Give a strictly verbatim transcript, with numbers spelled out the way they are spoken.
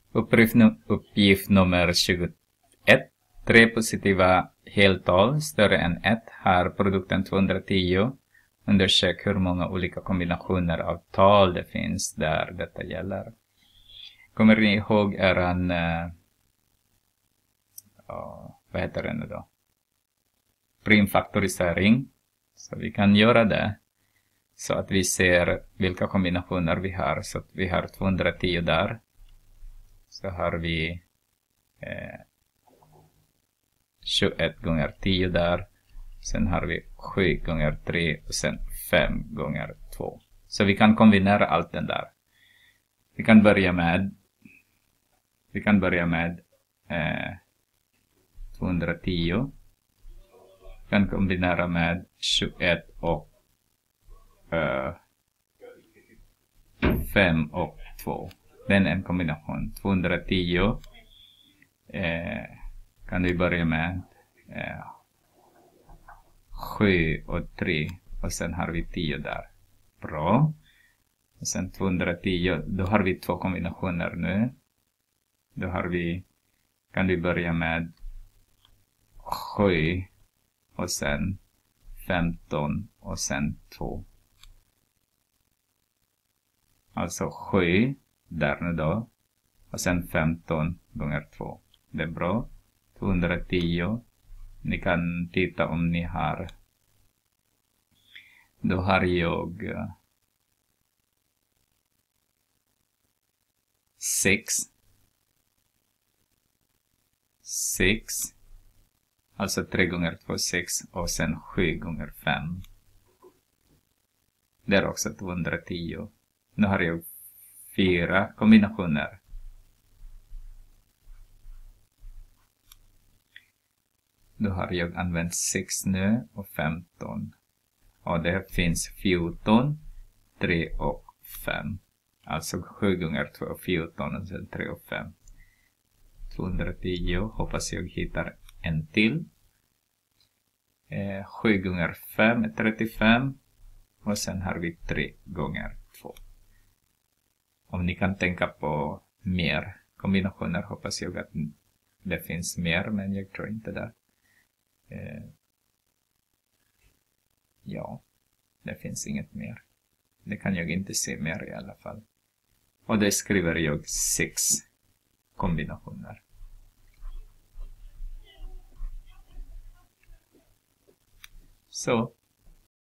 Uppgift, uppgift nummer tjugoett. Tre positiva heltal större än ett har produkten tvåhundratio. Undersök hur många olika kombinationer av tal det finns där detta gäller. Kommer ni ihåg eran, uh, uh, vad heter det nu då? Primfaktorisering. Så vi kan göra det. Så att vi ser vilka kombinationer vi har. Så att vi har tvåhundratio där. Så har vi eh, tjugoett gånger tio där. Sen har vi sju gånger tre och sen fem gånger två. Så vi kan kombinera allt den där. Vi kan börja med Vi kan börja med eh, tvåhundratio. Vi kan kombinera med tjugoett och eh, fem och två. Den är en kombination. tvåhundratio eh, kan vi börja med eh, sju och tre. Och sen har vi tio där. Bra. Och sen tvåhundratio. Då har vi två kombinationer nu. Då har vi, kan vi börja med sju och sen femton och sen två. Alltså sju där nu då. Och sen femton gånger två. Det är bra. tvåhundratio. Ni kan titta om ni har. Då har jag uh, sex. sex. Alltså tre gånger två, sex. Och sen sju gånger fem. Det är också tvåhundratio. Nu har jag fyra kombinationer. Då har jag använt sex nu och femton. Och det finns fjorton, tre och fem. Alltså sju gånger två, fjorton och sen tre och fem. tvåhundratio. Hoppas jag hittar en till. Eh, sju gånger fem är trettiofem. Och sen har vi tre gånger två. Om ni kan tänka på mer kombinationer hoppas jag att det finns mer. Men jag tror inte det. Eh, ja, det finns inget mer. Det kan jag inte se mer i alla fall. Och det skriver jag sex kombinationer. Så.